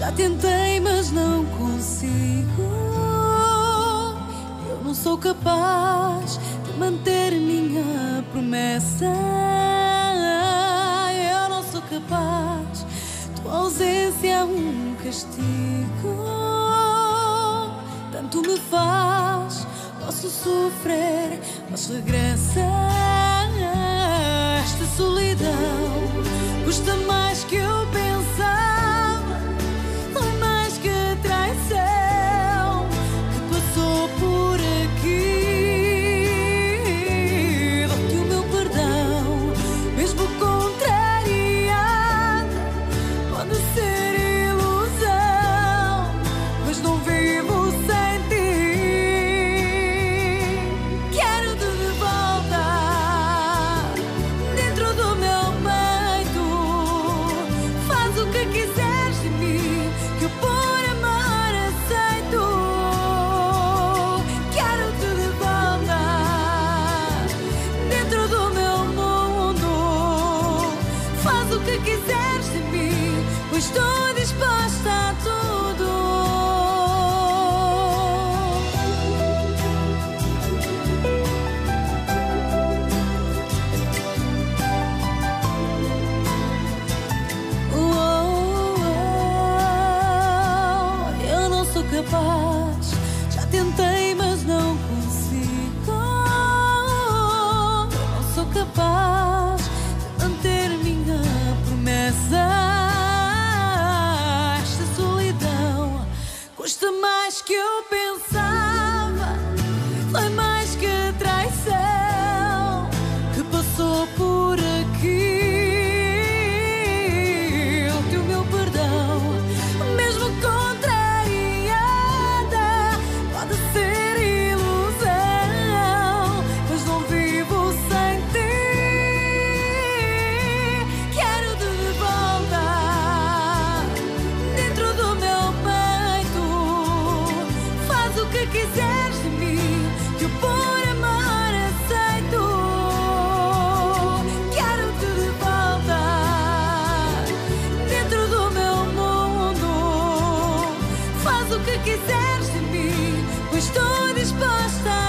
Já tentei, mas não consigo. Eu não sou capaz de manter minha promessa. Eu não sou capaz. Tua ausência é um castigo. Tanto me faz. Posso sofrer, mas regressa. Esta solidão custa mais que eu pensava. Foi mais que traição que passou por aqui. Dou-te o meu perdão, mesmo contrariada. Pode ser ilusão, mas não vivo sem ti. Quero-te de volta dentro do meu peito. Faz o que quiseres de mim, que eu por amar aceito. Quero-te de volta dentro do meu mundo. Faz o que quiseres de mim, pois estou disposta a tudo. Eu não sou capaz. Já tentei, mas não consigo. Eu não sou capaz de manter minha promessa. Esta solidão custa mais que eu pensava. Foi mais que traição que passou por aqui. Dou-te o meu perdão, mesmo contrariada. Pode ser ilusão, mas não vivo sem ti. Quero-te de volta dentro do meu peito. Faz o que quiseres de mim, que eu por amar aceito. Quero-te de volta dentro do meu mundo. Faz o que quiseres de mim, pois estou disposta